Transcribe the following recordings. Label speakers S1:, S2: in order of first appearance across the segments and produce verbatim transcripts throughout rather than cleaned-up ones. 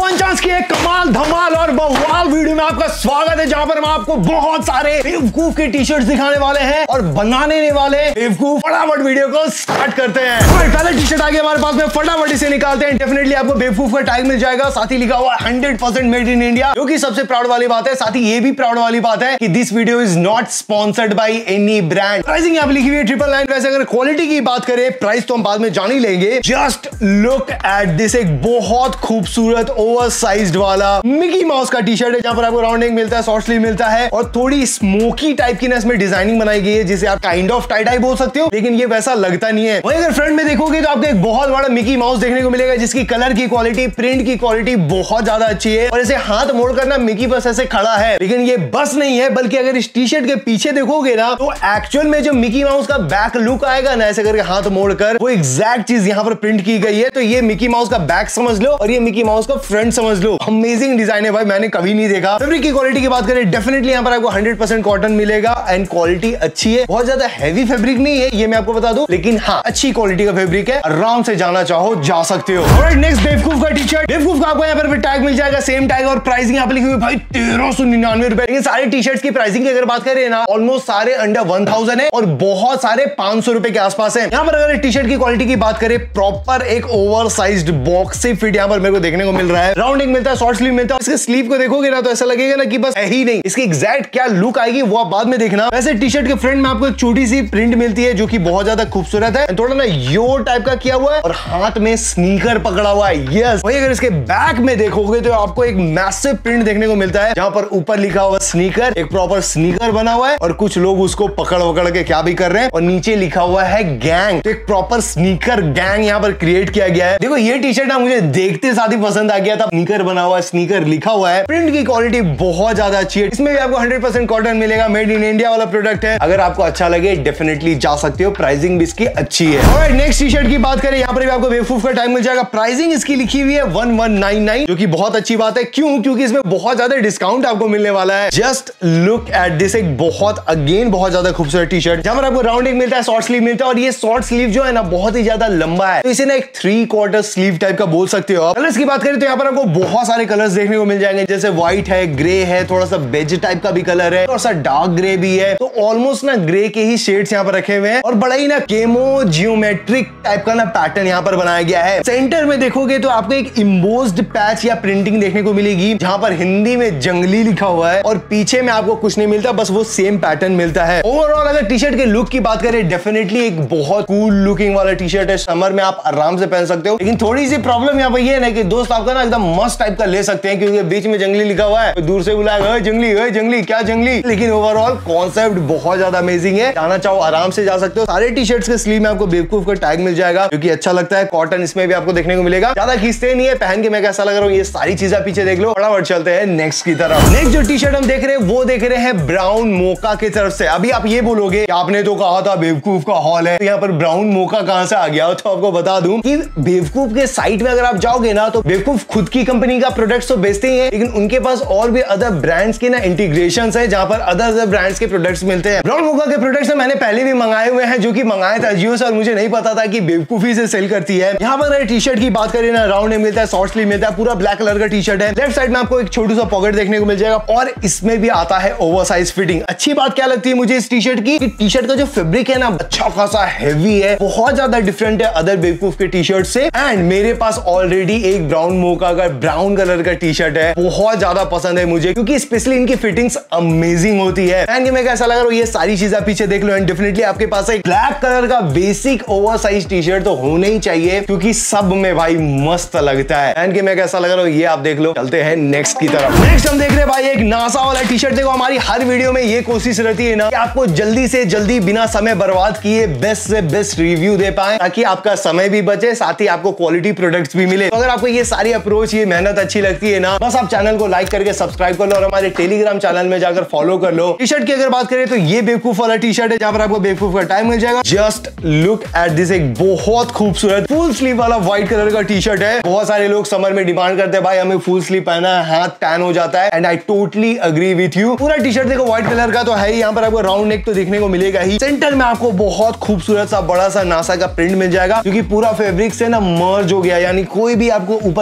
S1: One chance की एक कमाल धमाल और बवाल वीडियो में आपका स्वागत है, जहां पर हम आपको बहुत सारे बेवकूफ के टी शर्ट दिखाने वाले हैं और बनाने वाले बेवकूफ। फटाफट वीडियो को स्टार्ट करते हैं। पहला टी शर्ट आ गया हमारे पास में, फटाफट इसे निकालते हैं। डेफिनेटली आपको बेवकूफ का टैग मिल जाएगा, साथ ही लिखा हुआ hundred percent made in India, जो कि सबसे प्राउड वाली बात है। साथ ही ये भी प्राउड वाली बात है कि this video is not sponsored by any brand. Pricing यहाँ पे लिखी हुई है ट्रिपल नाइन। वैसे अगर क्वालिटी की बात करें, प्राइस तो हम बाद में जान ही लेंगे। जस्ट लुक एट दिस, एक बहुत खूबसूरत ओवर साइज्ड वाला मिकी माउस का टी शर्ट है, जहां पर आपको राउंड नेक मिलता है, शॉर्ट स्लीव मिलता है और थोड़ी स्मोकी टाइप की इसमें डिजाइनिंग बनाई गई है, जिसे आप काइंड ऑफ टाई डाई बोल सकते हो, लेकिन ये वैसा लगता नहीं है। वहीं अगर फ्रंट में देखोगे तो आपको एक बहुत बड़ा मिकी माउस देखने को मिलेगा, जिसकी कलर की क्वालिटी, प्रिंट की क्वालिटी बहुत ज्यादा अच्छी है। और इसे हाथ मोड़ कर ना मिकी बस ऐसे खड़ा है, लेकिन ये बस नहीं है, बल्कि अगर इस टी शर्ट के पीछे देखोगे ना तो एक्चुअल में जो मिकी माउस का बैक लुक आएगा ना, ऐसे करके हाथ मोड़कर, वो एग्जैक्ट चीज यहाँ पर प्रिंट की गई है। तो ये मिकी माउस का बैक समझ लो और ये मिकी माउस का फ्रंट समझ लो। अमेजिंग डिजाइन है भाई, मैंने कभी नहीं देखा। फैब्रिक की क्वालिटी की बात करें, डेफिनेटली यहाँ पर आपको हंड्रेड परसेंट कॉटन मिलेगा एंड क्वालिटी अच्छी है। बहुत ज्यादा हैवी फैब्रिक नहीं है, ये मैं आपको बता दूं, लेकिन हाँ अच्छी क्वालिटी का फैब्रिक है। आराम से जाना चाहो जा सकते हो। ऑलराइट, नेक्स्ट बेवकूफ का टी शर्ट। बेवकूफ का आपको यहाँ पर टैग मिल जाएगा, सेम टैग और प्राइसिंग यहाँ पर लिखी हुई भाई तेरह सौ निन्यानवे रुपए। लेकिन सारे टी शर्ट की प्राइसिंग की अगर बात करें ना, ऑलमोस्ट सारे अंडर वन थाउजेंड है और बहुत सारे पांच सौ रुपए के आसपास है। यहाँ पर अगर टी शर्ट की क्वालिटी की बात करें, प्रॉपर एक ओवर साइज्ड बॉक्स से फिट यहाँ पर मेरे को देखने को मिल रहा है। राउंड नेक मिलता है, शॉर्ट स्लीव मिलता है। इसके स्लीव को देखोगे ना तो ऐसा लगेगा ना कि बस है ही नहीं, इसकी एग्जैक्ट क्या लुक आएगी वो आप बाद में देखना। वैसे टी शर्ट के फ्रंट में आपको एक छोटी सी प्रिंट मिलती है, जो कि बहुत ज्यादा खूबसूरत है, थोड़ा ना यो टाइप का किया हुआ है और हाथ में स्नीकर पकड़ा हुआ है। यस, वही अगर इसके बैक में देखोगे तो आपको एक मैसिव प्रिंट देखने को मिलता है, जहां पर ऊपर लिखा हुआ स्नीकर, एक प्रॉपर स्नीकर बना हुआ है और कुछ लोग उसको पकड़ पकड़ के क्या भी कर रहे हैं, और नीचे लिखा हुआ है गैंग। तो एक प्रॉपर स्नीकर गैंग यहाँ पर क्रिएट किया गया है। देखो ये टी शर्ट ना मुझे देखते साथ ही पसंद आ गया था। स्नीकर बना हुआ है, स्नीकर लिखा हुआ है, प्रिंट की क्वालिटी बहुत ज्यादा अच्छी है। इसमें भी आपको हंड्रेड परसेंट कॉटन मिलेगा, मेड इन इंडिया वाला प्रोडक्ट है। अगर आपको अच्छा लगे डेफिनेटली जा सकते हो, प्राइसिंग भी इसकी अच्छी है। ऑलराइट, नेक्स्ट टी शर्ट की बात करें, यहाँ पर भी आपको बेवकूफ का टाइम मिल जाएगा। प्राइसिंग इसकी लिखी हुई है वन वन नाइन नाइन, जो कि बहुत अच्छी बात है। क्यों? क्योंकि इसमें बहुत ज्यादा डिस्काउंट आपको मिलने वाला है। जस्ट लुक एट दिस, एक बहुत अगेन बहुत ज्यादा खूबसूरत टी शर्ट, जहां पर आपको राउंड नेक मिलता है, शॉर्ट स्लीव मिलता है और ये शॉर्ट स्लीव जो है ना बहुत ही ज्यादा लंबा है, तो इसे ना एक थ्री क्वार्टर स्लीव टाइप का बोल सकते हो। कलर्स की बात करें तो यहाँ पर आपको बहुत सारे कलर्स देखने को मिल जाएंगे, जैसे व्हाइट है, ग्रे है, थोड़ा सा बेज टाइप का भी कलर है, थोड़ा सा डार्क ग्रे भी है। तो ऑलमोस्ट ना ग्रे के ही शेड्स यहाँ पर रखे हुए हैं और बड़ा ही ना केमो जियोमेट्रिक टाइप का ना पैटर्न यहाँ पर बनाया गया है। सेंटर में देखोगे तो आपको एक इम्बोस्ड पैच या प्रिंटिंग देखने को मिलेगी, जहां पर हिंदी में जंगली लिखा हुआ है और पीछे में आपको कुछ नहीं मिलता, बस वो सेम पैटर्न मिलता है। ओवरऑल अगर टी शर्ट के लुक की बात करें, डेफिनेटली एक बहुत कूल लुकिंग वाला टी शर्ट है। समर में आप आराम से पहन सकते हो, लेकिन थोड़ी सी प्रॉब्लम यहाँ पर ये है ना कि दोस्त आपका ना एकदम मस्त टाइप का ले सकते हैं, क्योंकि बीच में जंगली लिखा हुआ है, तो दूर से बुलाएगा जंगली, जंगली क्या जंगली। लेकिन ओवरऑल कॉन्सेप्ट बहुत ज्यादा अमेजिंग है, जाना चाहो आराम से जा सकते हो। सारे टी शर्ट्स के स्लीव में आपको बेवकूफ का टैग मिल जाएगा, क्योंकि अच्छा लगता है। कॉटन इसमें भी आपको देखने को मिलेगा, ज्यादा खींचते नहीं है, पहन के मैं कैसा लग रहा हूँ ये सारी चीजें पीछे देख लो। फटाफट चलते हैं नेक्स्ट की तरफ। नेक्स्ट जो टी शर्ट हम देख रहे हैं वो देख रहे हैं ब्राउन मोका की तरफ से। अभी आप ये बोलोगे आपने तो कहा था बेवकूफ का हॉल है, तो यहाँ पर ब्राउन मोका कहां से आ गया? तो आपको बता दूं कि बेवकूफ के साइट में अगर आप जाओगे ना, तो बेवकूफ खुद की कंपनी का प्रोडक्ट्स तो बेचते ही है, लेकिन उनके पास और भी अदर ब्रांड्स के ना इंटीग्रेशंस है, जहां पर अदर अदर ब्रांड्स के प्रोडक्ट्स मिलते हैं। ब्राउन मोका के प्रोडक्ट्स मैंने पहले भी मंगाए हुए हैं, जो कि मंगाए था जियो से, और मुझे नहीं पता था कि बेवकूफी से सेल करती है। यहाँ पर टी शर्ट की बात करें ना, राउंड नेक मिलता है, शॉर्ट स्लीव मिलता है, पूरा ब्लैक कलर का टी शर्ट है। लेफ्ट साइड में आपको एक छोटू सा पॉकेट देखने को मिल जाएगा और इसमें भी आता है ओवरसाइज फिटिंग। अच्छी बात क्या लगती है मुझे इस टी शर्ट की, कि टी शर्ट का जो फैब्रिक है ना अच्छा खासा हैवी है, बहुत ज्यादा डिफरेंट है अदर बेवकूफ के टी शर्ट से। एंड मेरे पास ऑलरेडी एक ब्राउन मोका का ब्राउन कलर का टी शर्ट है, बहुत ज्यादा पसंद है मुझे, क्योंकि स्पेशली इनकी फिटिंग्स अमेजिंग होती है। एंड मैं कैसा लग रहा हूँ ये सारी चीजें पीछे देख लो। एंड डेफिनेटली आपके पास एक ब्लैक कलर का बेसिक ओवरसाइज टी शर्ट तो होना ही चाहिए, क्योंकि सब में भाई मस्त लगता है। एंड मैं कैसा लग रहा हूँ ये आप देख लो। चलते हैं नेक्स्ट की तरफ। नेक्स्ट हम देख रहे हैं भाई एक नासा वाला टी शर्ट। देखो हमारी हर वीडियो में ये कोशिश रहती है ना कि आपको जल्दी से जल्दी बिना समय बर्बाद किए बेस्ट से बेस्ट रिव्यू दे पाए, ताकि आपका समय भी बचे, साथ ही आपको क्वालिटी प्रोडक्ट्स भी मिले। तो अगर आपको ये सारी अप्रोच, ये मेहनत अच्छी लगती है ना, बस आप चैनल को लाइक करके सब्सक्राइब कर लो और हमारे टेलीग्राम चैनल में जाकर फॉलो कर लो। टी शर्ट की अगर बात करें तो ये बेवकूफ वाला टी शर्ट है, जहां पर आपको बेवकूफ का टाइम मिल जाएगा। जस्ट लुक एट दिस, एक बहुत खूबसूरत फुल स्लीव वाला व्हाइट कलर का टी शर्ट है। बहुत सारे लोग समर में डिमांड करते हैं भाई हमें फुल स्लीव पहना है, हाथ टैन हो जाता है, and I totally agree with you. पूरा टी शर्ट देखो व्हाइट कलर का तो है ही, यहाँ पर आपको राउंड नेक तो देखने को मिलेगा ही। सेंटर में आपको बहुत खूबसूरत सा बड़ा सा नासा का प्रिंट मिल जाएगा, क्योंकि पूरा फैब्रिक से ना मर्ज हो गया, यानी कोई भी आपको ऊपर से प्रिंट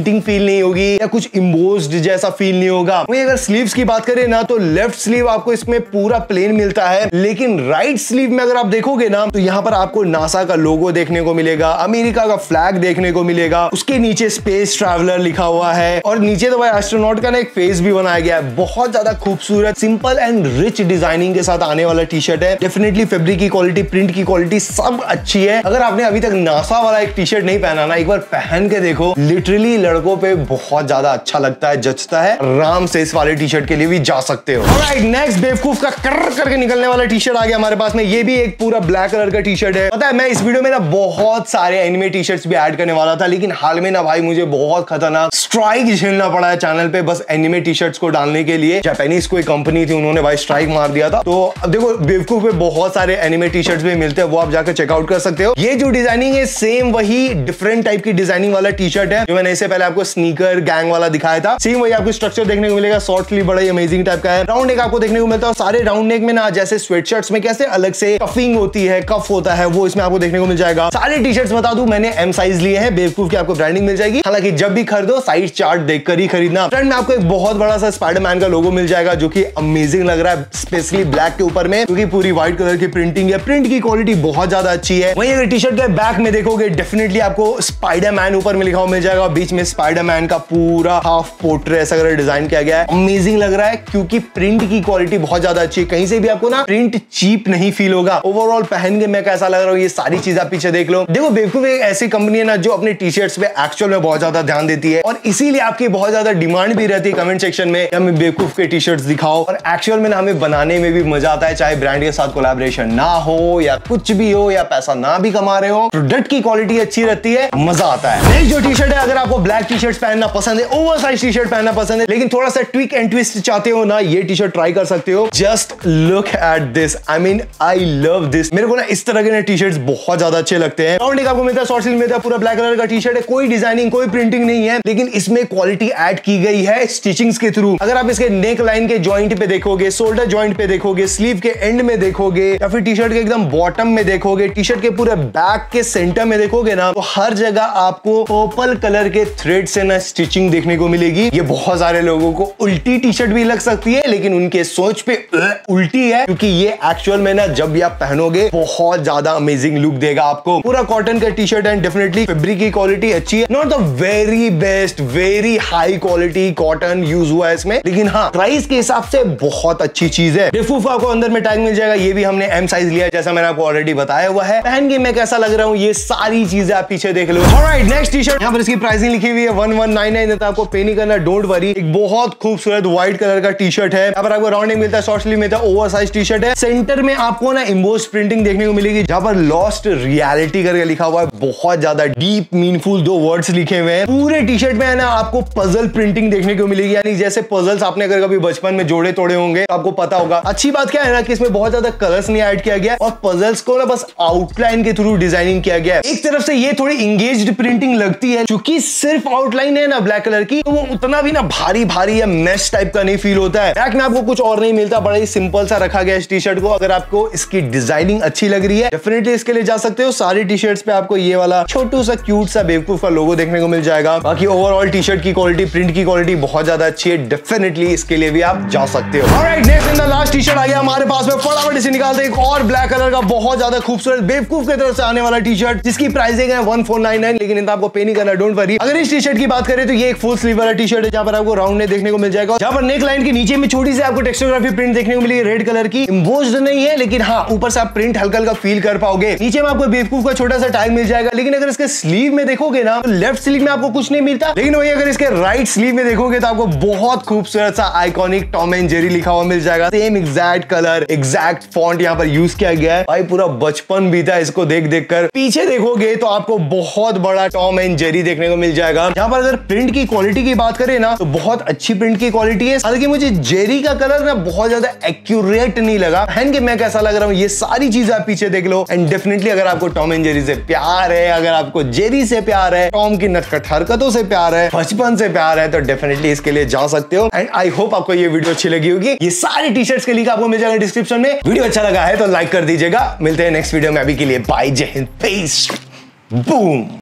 S1: प्रिंटिंग फील नहीं होगी या कुछ इम्बोस्ड जैसा फील नहीं होगा। वहीं अगर स्लीव्स की बात करें ना तो लेफ्ट स्लीव आपको इसमें पूरा प्लेन मिलता है, लेकिन राइट स्लीव में अगर आप देखोगे ना तो यहाँ पर आपको नासा का लोगो देखने को मिलेगा, अमेरिका का फ्लैग देखने को मिलेगा, उसके नीचे स्पेस ट्रैवलर लिखा हुआ है और नीचे तो भाई एस्ट्रोनॉट का ना एक फेस भी बनाया गया है। बहुत ज्यादा खूबसूरत सिंपल एंड रिच डिजाइनिंग के साथ आने वाला टी शर्ट है। डेफिनेटली फैब्रिक की क्वालिटी, प्रिंट की क्वालिटी सब अच्छी है। अगर आपने अभी तक नासा वाला एक टी शर्ट नहीं पहना ना, एक बार पहन के देखो, लिटरली लड़कों पे बहुत ज्यादा अच्छा लगता है, जचता है। आराम से इस वाले टी शर्ट के लिए भी जा सकते हो। ऑलराइट, नेक्स्ट बेवकूफ का कर करके निकलने वाला टी शर्ट आ गया हमारे पास में। ये भी एक पूरा ब्लैक कलर का टी शर्ट है। पता है मैं इस वीडियो में ना बहुत सारे एनिमे टी शर्ट्स भी ऐड करने वाला था, लेकिन हाल में ना भाई मुझे बहुत खतरनाक स्ट्राइक झेलना पड़ा है चैनल पे बस एनिमे टी शर्ट्स को डालने के लिए। जापानीज कोई कंपनी थी, उन्होंने भाई स्ट्राइक मार दिया था। तो अब देखो बेवकूफ पे बहुत सारे एनिमे टी शर्ट्स भी मिलते हैं, वो आप जाकर चेकआउट कर सकते हो। ये जो डिजाइनिंग है सेम वही डिफरेंट टाइप की डिजाइनिंग वाला टी शर्ट है जो मैंने इससे पहले आपको स्नीकर गैंग वाला दिखाया था। सेम वही आपको स्ट्रक्चर देखने को मिलेगा। शॉर्ट स्लीव बड़ा ही अमेजिंग टाइप का है। राउंड नेक आपको देखने को मिलता है और सारे राउंड नेक में ना जैसे स्वेटशर्ट्स में कैसे अलग से कफिंग होती है, कफ होता है, वो इसमें आपको देखने को मिल जाएगा। सारे टी शर्ट्स बता दूं मैंने एम साइज लिए हैं। बेवकूफ की आपको ब्रांडिंग मिल जाएगी। हालांकि जब भी खरीदो साइज चार्ट देखकर ही खरीदना। फ्रंट में आपको एक बहुत बड़ा सा स्पाइडरमैन का लोगो मिल जाएगा जो कि अमेजिंग लग रहा है, स्पेशली ब्लैक के ऊपर में, क्योंकि पूरी व्हाइट कलर की प्रिंटिंग है। प्रिंट की क्वालिटी बहुत ज्यादा अच्छी है। वहीं अगर टी शर्ट के बैक में देखोगे डेफिनेटली आपको स्पाइडरमैन ऊपर में लिखा हुआ मिल जाएगा। बीच में स्पाइडरमैन का पूरा हाफ पोर्ट्रेट ऐसा डिजाइन किया गया है। अमेजिंग लग रहा है क्योंकि प्रिंट की क्वालिटी बहुत ज्यादा अच्छी है। कहीं से भी आपको ना प्रिंट चीप नहीं फील होगा। ओवरऑल पहन के मैं कैसा लग रहा हूँ ये सारी चीज आप पीछे देख लो। देखो बेवकूफ एक ऐसी कंपनी है ना जो अपने टी शर्ट्स पे एक्चुअल में बहुत ज्यादा ध्यान देती है और इसीलिए आपकी बहुत ज्यादा डिमांड भी रहती है कमेंट सेक्शन में हमें बेवकूफ के टी शर्ट्स दिखाओ। और एक्चुअल में ना हमें बनाने में भी मजा आता है, चाहे ब्रांड के साथ कोलैबोरेशन ना हो या कुछ भी हो या पैसा ना भी कमा रहे हो, प्रोडक्ट की क्वालिटी अच्छी रहती है, मजा आता है। नेक्स्ट जो टी शर्ट है, अगर आपको ब्लैक टी शर्ट पहनना पसंद है, ओवर साइज टी शर्ट पहनना पसंद है, लेकिन थोड़ा सा ट्विक एंड ट्विस्ट चाहते हो ना, ये टी शर्ट ट्राई कर सकते हो। Just look at this, I mean I love this. मेरे को ना इस तरह के टी शर्ट्स बहुत ज्यादा अच्छे लगते हैं। राउंड नेक आपको मिलता है, शॉर्ट स्लीव मिलता है, पूरा ब्लैक कलर का टी शर्ट है। कोई डिजाइनिंग कोई प्रिंटिंग नहीं है, लेकिन इसमें क्वालिटी ऐड की गई है स्टिचिंग्स के थ्रू। अगर आप इसके नेक लाइन के जॉइंट पे देखोगे, शोल्डर जॉइंट पे देखोगे, स्लीव के एंड में देखोगे या फिर टी शर्ट के एकदम बॉटम में देखोगे, टी शर्ट के पूरे बैक के सेंटर में देखोगे ना, तो हर जगह आपको पर्पल कलर के थ्रेड से ना स्टिचिंग देखने को मिलेगी। ये बहुत सारे लोगों को उल्टी टी शर्ट भी लग सकती है, लेकिन उनके सोच पे उल्टी है, क्योंकि ये एक्चुअल में ना जब भी आप पहनोगे बहुत ज्यादा अमेजिंग लुक देगा आपको। पूरा कॉटन का T shirt and definitely fabric की क्वालिटी अच्छी है। Not the very best very high quality cotton use हुआ है इसमें, लेकिन हाँ प्राइस के हिसाब से बहुत अच्छी चीज है। बेवकूफ आपको अंदर में टैग मिल जाएगा। ये भी हमने एम साइज लिया जैसा मैंने आपको ऑलरेडी बताया हुआ है। पहन के मैं कैसा लग रहा हूँ ये सारी चीजें आप पीछे देख लो। ऑलराइट, नेक्स्ट टी शर्ट, यहाँ पर इसकी प्राइसिंग लिखी हुई है वन वन नाइन नाइन। आपको पे नहीं करना, डोंट वरी। एक बहुत खूबसूरत व्हाइट कलर का टी शर्ट है। यहाँ पर आपको राउंड नेक मिलता है, शॉर्ट स्लीव मिलता है, ओवर साइज टी शर्ट है। सेंटर में आपको ना एम्बोस्ड प्रिंटिंग देखने को मिलेगी, जहां पर लॉस्ट रियलिटी करके लिखा हुआ है। बहुत ज्यादा डीप मीनिंगफुल दो वर्ड्स लिखे हुए हैं। पूरे टी शर्ट में है ना आपको पजल प्रिंटिंग देखने को मिलेगी, यानी जैसे पजल्स आपने अगर कभी बचपन में जोड़े तोड़े होंगे तो आपको पता होगा। अच्छी बात क्या है ना कि इसमें बहुत ज्यादा कलर्स नहीं ऐड किया गया और पजल्स को ना बस आउटलाइन के थ्रू डिजाइनिंग किया गया है। एक तरफ से ये थोड़ी इंगेज्ड प्रिंटिंग लगती है, क्योंकि सिर्फ आउटलाइन है ना ब्लैक कलर की, तो वो उतना भी ना भारी भारी या मैश टाइप का नहीं फील होता है। बैक में आपको कुछ और नहीं मिलता, बड़ा ही सिंपल सा रखा गया इस टी शर्ट को। अगर आपको इसकी डिजाइनिंग अच्छी लग रही है डेफिनेटली इसके लिए जा सकते हो। सारी टी शर्ट्स पे आपको ये वाला छोटू सा क्यूट सा बेवकूफ का लोगो देखने को मिल जाएगा। बाकी ओवरऑल टी शर्ट की क्वालिटी, प्रिंट की क्वालिटी बहुत ज्यादा अच्छी है। डेफिनेटली इसके लिए भी आप जा सकते हो। Alright, next and the last T shirt आ गया हमारे पास में। फटाफट इसे निकालते हैं। एक और ब्लैक कलर का बहुत ज्यादा खूबसूरत बेवकूफ की तरफ से आने वाला टी शर्ट, जिसकी प्राइसिंग है वन फोर नाइन नाइन, लेकिन आपको पे नहीं करना, डोंट वरी। अगर इस टी शर्ट की बात करें तो ये एक फुल स्लीव वाला टी शर्ट है, जहां पर आपको राउंड नेक देखने को मिल जाएगा, जहां पर नेक लाइन के नीचे में छोटी सी आपको टेक्सटोग्राफी प्रिंट देखने को मिलेगी रेड कलर की। एम्बोस्ड नहीं है, लेकिन हाँ ऊपर से आप प्रिंट हल्का हल्का फील कर पाओगे। नीचे में आपको बेवकूफ का छोटा सा टैग मिल जाएगा, लेकिन अगर इसके स्लीव में देखोगे ना तो लेफ्ट स्लीव में आपको कुछ नहीं मिलता, लेकिन वही अगर इसके राइट स्लीव में देखोगे तो आपको बहुत खूबसूरत सा आइकॉनिक टॉम एंड जेरी लिखा हुआ मिल जाएगा। Same exact colour, exact font यहाँ पर यूज किया गया है। भाई पूरा बचपन बीता इसको देख देख कर। पीछे देखोगे तो आपको बहुत बड़ा टॉम एंड जेरी देखने को मिल जाएगा। यहाँ पर अगर प्रिंट की क्वालिटी की बात करें ना तो बहुत अच्छी प्रिंट की क्वालिटी है। हालांकि मुझे जेरी का कलर ना बहुत ज्यादा एक्यूरेट नहीं लगा। पहन के मैं कैसा लग रहा हूँ ये सारी चीजें आप पीछे देख लो। एंड डेफिनेटली अगर आपको टॉम एंड जेरी से प्यार है, अगर आपको जेरी से प्यार है, टॉम की नटखट हरकतों से प्यार है, बचपन से प्यार है, तो डेफिनेटली इसके लिए जा सकते हो। एंड आई होप आपको ये वीडियो अच्छी लगी होगी। ये सारी टी शर्ट्स के लिंक आपको मिल जाएगा डिस्क्रिप्शन में। वीडियो अच्छा लगा है तो लाइक कर दीजिएगा। मिलते हैं नेक्स्ट वीडियो में, अभी के लिए बाय, जय हिंद, पीस, बूम।